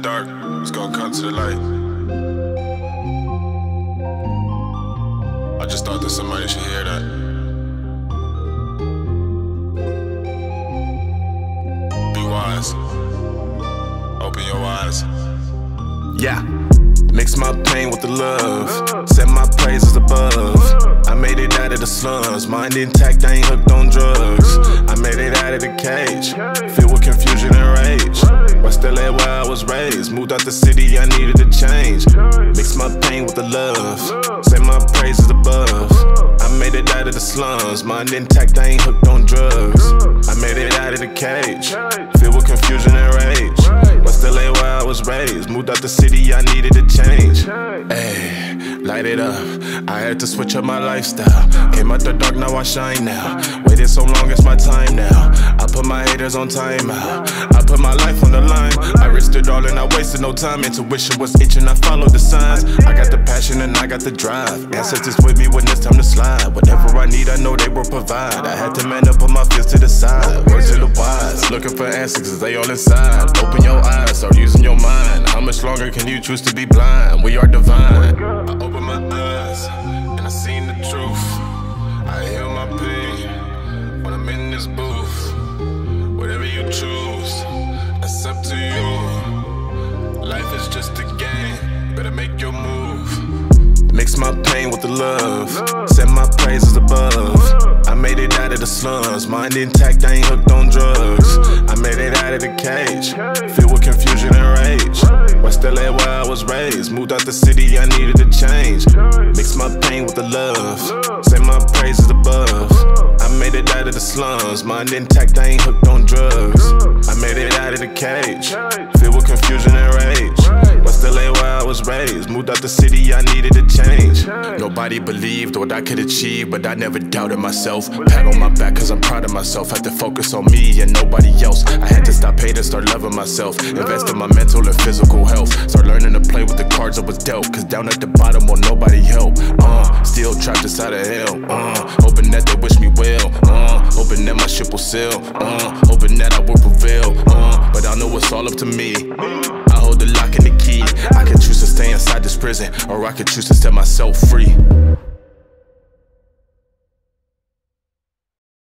dark, it's gonna come to the light. I just thought that somebody should hear that. Be wise. Open your eyes. Yeah. Mix my pain with the love, set my praises above. I made it out of the slums, mind intact, I ain't hooked on drugs. I made it out of the cage, filled with confusion and rage. But still at where I was raised, moved out the city, I needed a change. Mix my pain with the love, set my praises above. I made it out of the slums, mind intact, I ain't hooked on drugs. I made it out of the cage, filled with confusion and rage. But still at where I was raised, moved out the city, I needed a change. Ayy, light it up, I had to switch up my lifestyle. Came out the dark, now I shine now. Waited so long, it's my time now. I put my haters on timeout, I put my life on the line. I risked it all and I wasted no time. Intuition was itching, I followed the signs. I got the passion and I got the drive. Ancestors with me when it's time to slide. Whatever I need, I know they will provide. I had to man up, put my fists to the side. Words to the wise, looking for answers cause they all inside. Open your eyes, start using your mind. How much longer can you choose to be blind? We are divine. I open my eyes and I seen the truth. I heal my pain when I'm in this booth. Whatever you choose, that's up to you. Life is just a game, better make your move. Mix my pain with the love, set my praises above. I made it out of the slums, mind intact, I ain't hooked on drugs. I made it out of the cage, filled with confusion and rage. But still at where I was raised, moved out the city, I needed a change. Mix my pain with the love, set my praises above. I made it out of the slums, mind intact, I ain't hooked on drugs. I made it out of the cage, filled with confusion and rage. But still at where I was raised, moved out the city, I needed a change. Nobody believed what I could achieve, but I never doubted myself. Pat on my back cause I'm proud of myself. Had to focus on me and nobody else. I had to stop hating, start loving myself. Invest in my mental and physical health. Start learning to play with the cards I was dealt. Cause down at the bottom won't nobody help. Still trapped inside of hell. Hoping that they wish me well. Hoping that my ship will sail. Hoping that I will prevail. But I know it's all up to me. I hold the lock and the key. I could choose to stay inside this prison, or I could choose to set myself free.